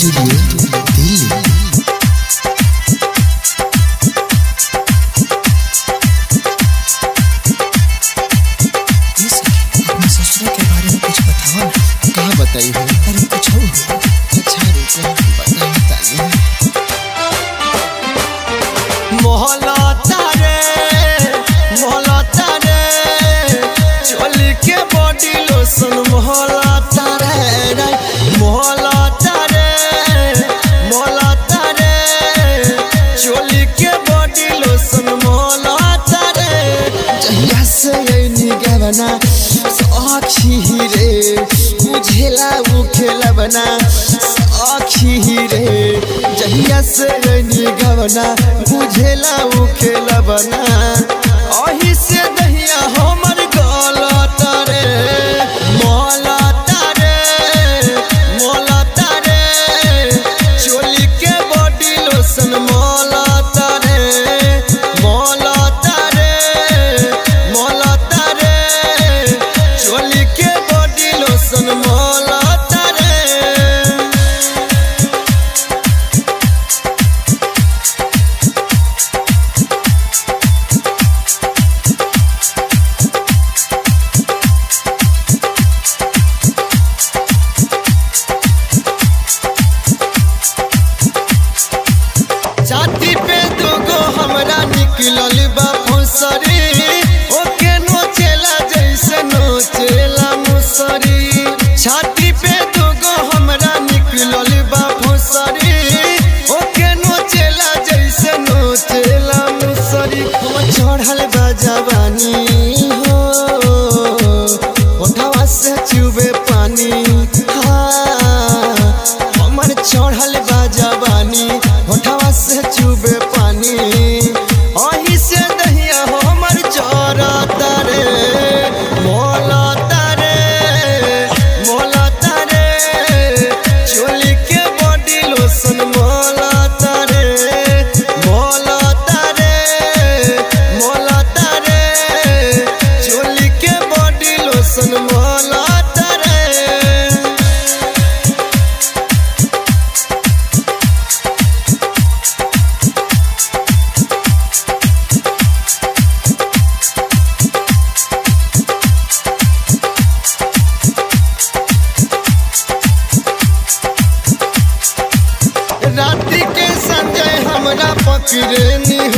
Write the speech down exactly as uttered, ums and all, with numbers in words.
Studio Delhi. अपने ससुर के बारे में कुछ बताओ ना। क्या बताइए? अरे कुछ हो अच्छा रुको बताइए। मोहला तारे मोहला तारे चोली के बॉडी लोशन मोहला तारे मोहला तारे मोहला तारे चोली के बॉडी लोशन मोहला तारे जहिया से निगवना साक्षी रे बुझेला वो खेला बना साक्षी रे जहिया से निगवना बुझेला वो खेला बना अही से दहिया हमर गलत रे मोहला तारे मोहला तारे चोली के बॉडी लोशन मोहला तारे मोहला तारे मोहला तारे चोली के बॉडी लोशन मोहला तारे। छाती पे दुगो हमरा निकलल बा फुसरी ओके नोचेला जैसे नोचेला मुसरी छाती पे दुगो हमरा निकलल बा फुसरी ओके नोचेला जैसे नोचेला मुसरी हम चढ़ल बा जवानी हो ओठवा से चुबे पानी हाँ हमर चढ़ल बा जवानी ओठवा से चुबे पानी अही से दहिया हमर जरा तारे मोला तारे मोला तारे चोली के बॉडी लोशन मोला तारे मोला तारे मोला तारे चोली के बॉडी लोशन मोला तारे। रात्रि के संजय हमरा पकड़े नी